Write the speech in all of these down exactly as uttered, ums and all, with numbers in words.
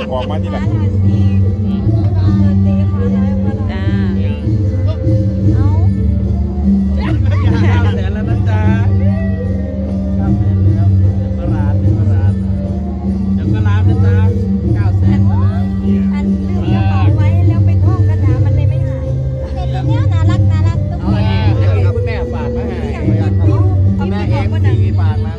บอกมาที่ไหนจ้าเอาเก้าแสนแล้วนะจ๊ะเก้าแสนแล้วเดี๋ยวก็ร้านเดี๋ยวก็ร้านเดี๋ยวก็ร้านนะจ๊ะเก้าแสนแล้วอันลืมกระเป๋าไว้แล้วไปท่องคาถามันเลยไม่หายเด็กตัวเนี้ยน่ารักน่ารักตุ๊กตาเอาคุณแม่ฝากมาให้แม่เอ็กซ์มีฝากมา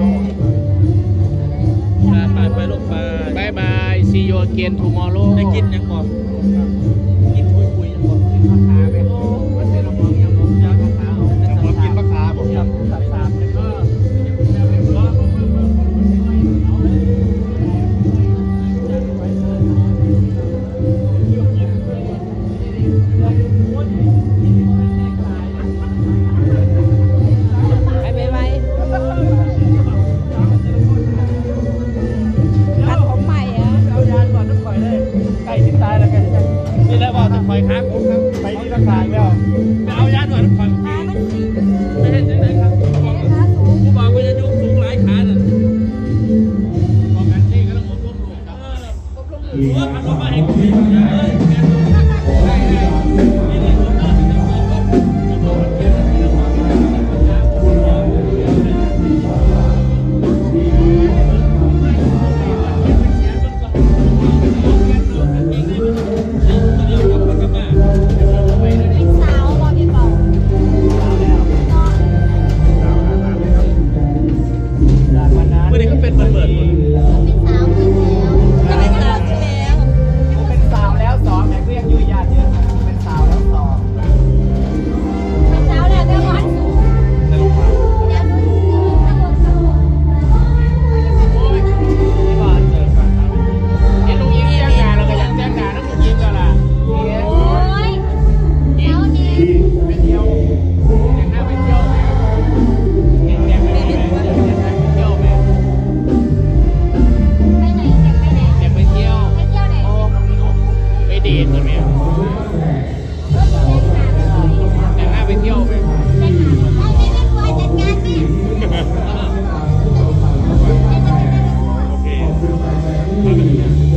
ฝากไปลูกไปบายบาย see you again tomorrow ได้กินยังบอกกินคุยคุยยังบอกกินมะขามไหมมันเป็นระบบยังบอกยามะขามเอากินมะขามบอกยังสับสับแล้วก็ไปไปไปตัดผมใหม่อะเอายานก่อนต้องปล่อยเลยไก่ที่ตายแล้วกันนี่แล้วบอกจะปล่อยค้างผมครับไปที่ตะข่ายแล้วเอายานก่อนต้องปล่อยขามันสีไม่เห็นยังไงครับผู้บอกว่าจะยกสูงหลายขาน่ะบอกกันนี่ก็ต้องอบรมลูกครับอบรมลูกทำออกมาให้ผมเลยได้ได้นี่เลยผมน่าจะบอกว่าจะบอกว่าแกจะมีความเป็นธรรมชาติเมื่อนี้ก็เป็นเปิดเปิดหมดเป็นสาวแล้วเป็นสาวแล้วสองแม่ก็ยังอยู่ญาติเยอะเป็นสาวแล้วสองเป็นสาวแล้วแต่วันสูงสรุปว่าโอ้ยที่บ้านเจอกันเห็นลุงยิ้มแจ้งงานเราก็อยากแจ้งงานแล้วลุงยิ้มกันล่ะโอ้ยเดี๋ยวนี้ไปเที่ยวแต่งหน้าไปเที่ยวไหมแจ้งแจ้งไม่ได้ไหมแจ้งไปเที่ยวไหมไปไหนเด็กไปไหนแจ้งไปเที่ยวไปเที่ยวไหนไปเดทใช่ไหมแต่งหน้าไปเที่ยวไหมไปหาไปไม่ไม่กลัวจัดการแม่โอเค